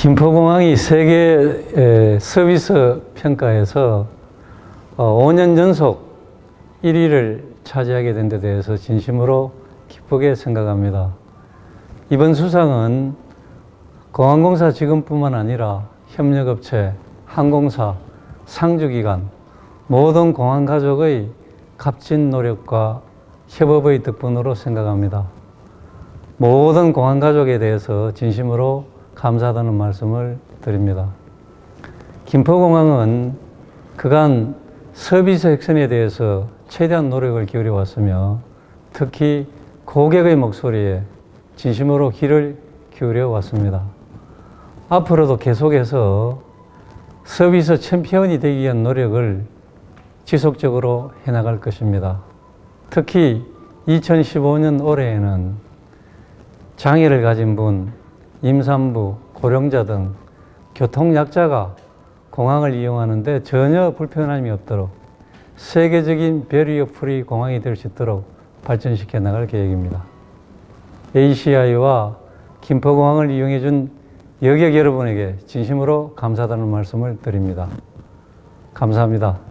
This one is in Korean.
김포공항이 세계 서비스 평가에서 5년 연속 1위를 차지하게 된 데 대해서 진심으로 기쁘게 생각합니다. 이번 수상은 공항공사 직원뿐만 아니라 협력업체, 항공사, 상주기관, 모든 공항가족의 값진 노력과 협업의 덕분으로 생각합니다. 모든 공항가족에 대해서 진심으로 감사하다는 말씀을 드립니다. 김포공항은 그간 서비스 혁신에 대해서 최대한 노력을 기울여 왔으며 특히 고객의 목소리에 진심으로 귀를 기울여 왔습니다. 앞으로도 계속해서 서비스 챔피언이 되기 위한 노력을 지속적으로 해나갈 것입니다. 특히 2015년 올해에는 장애를 가진 분, 임산부, 고령자 등 교통약자가 공항을 이용하는데 전혀 불편함이 없도록 세계적인 베리어 프리 공항이 될 수 있도록 발전시켜 나갈 계획입니다. ACI와 김포공항을 이용해 준 여객 여러분에게 진심으로 감사하다는 말씀을 드립니다. 감사합니다.